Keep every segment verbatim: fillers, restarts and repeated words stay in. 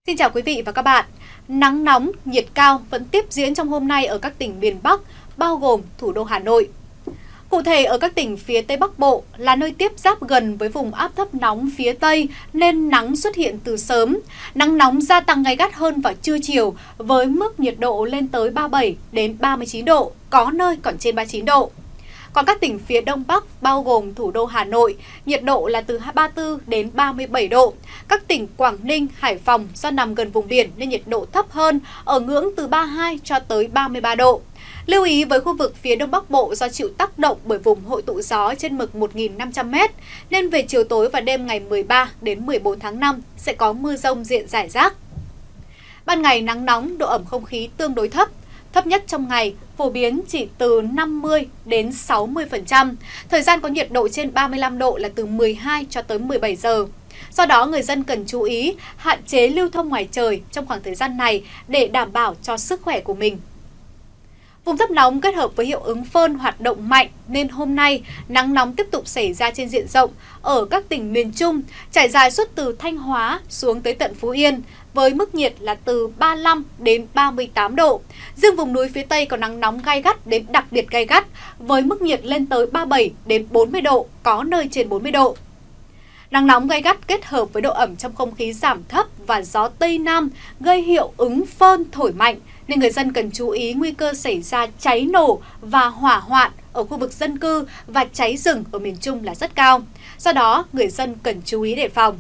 Xin chào quý vị và các bạn. Nắng nóng, nhiệt cao vẫn tiếp diễn trong hôm nay ở các tỉnh miền Bắc, bao gồm thủ đô Hà Nội. Cụ thể ở các tỉnh phía Tây Bắc Bộ là nơi tiếp giáp gần với vùng áp thấp nóng phía Tây nên nắng xuất hiện từ sớm. Nắng nóng gia tăng gay gắt hơn vào trưa chiều với mức nhiệt độ lên tới ba mươi bảy đến ba mươi chín độ, có nơi còn trên ba mươi chín độ. Còn các tỉnh phía Đông Bắc bao gồm thủ đô Hà Nội, nhiệt độ là từ ba mươi tư đến ba mươi bảy độ. Các tỉnh Quảng Ninh, Hải Phòng do nằm gần vùng biển nên nhiệt độ thấp hơn, ở ngưỡng từ ba mươi hai cho tới ba mươi ba độ. Lưu ý với khu vực phía Đông Bắc Bộ do chịu tác động bởi vùng hội tụ gió trên mực một nghìn năm trăm mét, nên về chiều tối và đêm ngày mười ba đến mười bốn tháng năm sẽ có mưa rông diện rải rác. Ban ngày nắng nóng, độ ẩm không khí tương đối thấp. Thấp nhất trong ngày phổ biến chỉ từ năm mươi đến sáu mươi phần trăm. Thời gian có nhiệt độ trên ba mươi lăm độ là từ mười hai cho tới mười bảy giờ. Do đó người dân cần chú ý hạn chế lưu thông ngoài trời trong khoảng thời gian này để đảm bảo cho sức khỏe của mình. Vùng thấp nóng kết hợp với hiệu ứng phơn hoạt động mạnh nên hôm nay nắng nóng tiếp tục xảy ra trên diện rộng ở các tỉnh miền Trung, trải dài suốt từ Thanh Hóa xuống tới tận Phú Yên, với mức nhiệt là từ ba mươi lăm đến ba mươi tám độ. Riêng vùng núi phía Tây có nắng nóng gay gắt đến đặc biệt gay gắt, với mức nhiệt lên tới ba mươi bảy đến bốn mươi độ, có nơi trên bốn mươi độ. Nắng nóng gay gắt kết hợp với độ ẩm trong không khí giảm thấp và gió Tây Nam gây hiệu ứng phơn thổi mạnh, nên người dân cần chú ý nguy cơ xảy ra cháy nổ và hỏa hoạn ở khu vực dân cư và cháy rừng ở miền Trung là rất cao. Do đó, người dân cần chú ý đề phòng.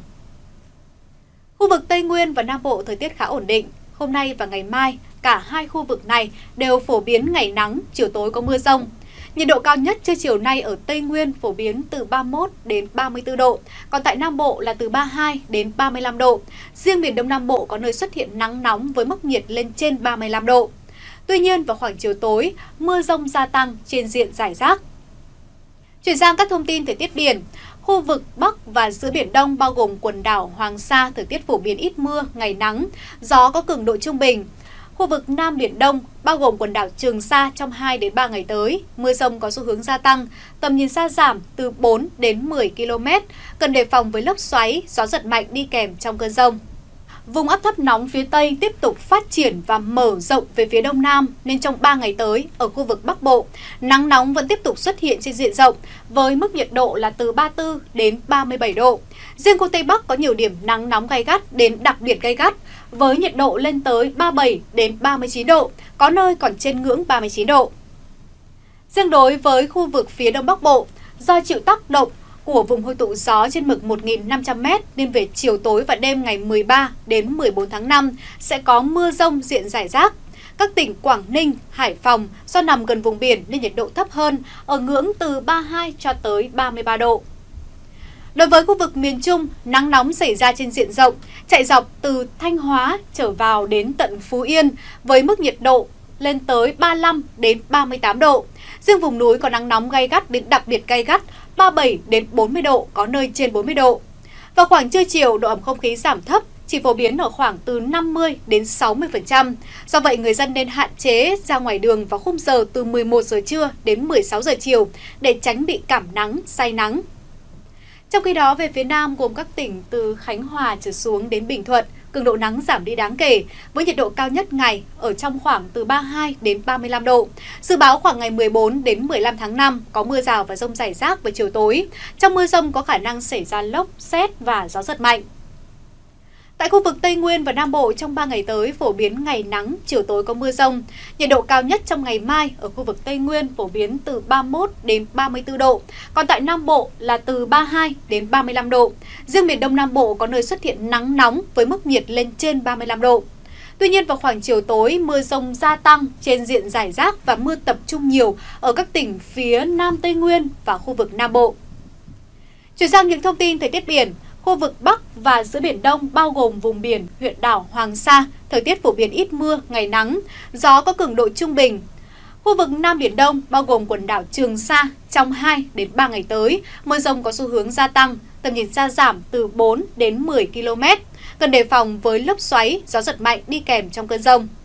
Khu vực Tây Nguyên và Nam Bộ thời tiết khá ổn định. Hôm nay và ngày mai, cả hai khu vực này đều phổ biến ngày nắng, chiều tối có mưa rông. Nhiệt độ cao nhất trưa chiều nay ở Tây Nguyên phổ biến từ ba mươi mốt đến ba mươi tư độ, còn tại Nam Bộ là từ ba mươi hai đến ba mươi lăm độ. Riêng miền Đông Nam Bộ có nơi xuất hiện nắng nóng với mức nhiệt lên trên ba mươi lăm độ. Tuy nhiên, vào khoảng chiều tối, mưa rông gia tăng trên diện rải rác. Chuyển sang các thông tin thời tiết biển. Khu vực Bắc và giữa Biển Đông bao gồm quần đảo Hoàng Sa, thời tiết phổ biến ít mưa, ngày nắng, gió có cường độ trung bình. Khu vực Nam Biển Đông bao gồm quần đảo Trường Sa trong hai đến ba ngày tới, mưa rông có xu hướng gia tăng, tầm nhìn xa giảm từ bốn đến mười ki lô mét, cần đề phòng với lốc xoáy, gió giật mạnh đi kèm trong cơn dông. Vùng áp thấp nóng phía Tây tiếp tục phát triển và mở rộng về phía Đông Nam nên trong ba ngày tới ở khu vực Bắc Bộ, nắng nóng vẫn tiếp tục xuất hiện trên diện rộng với mức nhiệt độ là từ ba mươi tư đến ba mươi bảy độ. Riêng khu Tây Bắc có nhiều điểm nắng nóng gay gắt đến đặc biệt gay gắt với nhiệt độ lên tới ba mươi bảy đến ba mươi chín độ, có nơi còn trên ngưỡng ba mươi chín độ. Riêng đối với khu vực phía Đông Bắc Bộ, do chịu tác động của vùng hội tụ gió trên mực một nghìn năm trăm mét nên về chiều tối và đêm ngày mười ba đến mười bốn tháng năm sẽ có mưa rông diện rải rác. Các tỉnh Quảng Ninh, Hải Phòng do nằm gần vùng biển nên nhiệt độ thấp hơn, ở ngưỡng từ ba mươi hai cho tới ba mươi ba độ. Đối với khu vực miền Trung, nắng nóng xảy ra trên diện rộng, chạy dọc từ Thanh Hóa trở vào đến tận Phú Yên với mức nhiệt độ lên tới ba mươi lăm đến ba mươi tám độ. Riêng vùng núi có nắng nóng gay gắt đến đặc biệt gay gắt, ba mươi bảy đến bốn mươi độ, có nơi trên bốn mươi độ. Vào khoảng trưa chiều, độ ẩm không khí giảm thấp, chỉ phổ biến ở khoảng từ năm mươi đến sáu mươi phần trăm. Do vậy, người dân nên hạn chế ra ngoài đường vào khung giờ từ mười một giờ trưa đến mười sáu giờ chiều để tránh bị cảm nắng, say nắng. Trong khi đó, về phía Nam gồm các tỉnh từ Khánh Hòa trở xuống đến Bình Thuận, cường độ nắng giảm đi đáng kể, với nhiệt độ cao nhất ngày ở trong khoảng từ ba mươi hai đến ba mươi lăm độ. Dự báo khoảng ngày mười bốn đến mười lăm tháng năm có mưa rào và dông rải rác vào chiều tối. Trong mưa dông có khả năng xảy ra lốc, sét và gió giật mạnh. Tại khu vực Tây Nguyên và Nam Bộ trong ba ngày tới phổ biến ngày nắng, chiều tối có mưa rông. Nhiệt độ cao nhất trong ngày mai ở khu vực Tây Nguyên phổ biến từ ba mươi mốt đến ba mươi tư độ, còn tại Nam Bộ là từ ba mươi hai đến ba mươi lăm độ. Riêng miền Đông Nam Bộ có nơi xuất hiện nắng nóng với mức nhiệt lên trên ba mươi lăm độ. Tuy nhiên vào khoảng chiều tối, mưa rông gia tăng trên diện rải rác và mưa tập trung nhiều ở các tỉnh phía Nam Tây Nguyên và khu vực Nam Bộ. Chuyển sang những thông tin thời tiết biển. Khu vực Bắc và giữa Biển Đông bao gồm vùng biển huyện đảo Hoàng Sa, thời tiết phổ biến ít mưa, ngày nắng, gió có cường độ trung bình. Khu vực Nam Biển Đông bao gồm quần đảo Trường Sa trong hai đến ba ngày tới, mưa rông có xu hướng gia tăng, tầm nhìn xa giảm từ bốn đến mười ki lô mét, cần đề phòng với lốc xoáy, gió giật mạnh đi kèm trong cơn dông.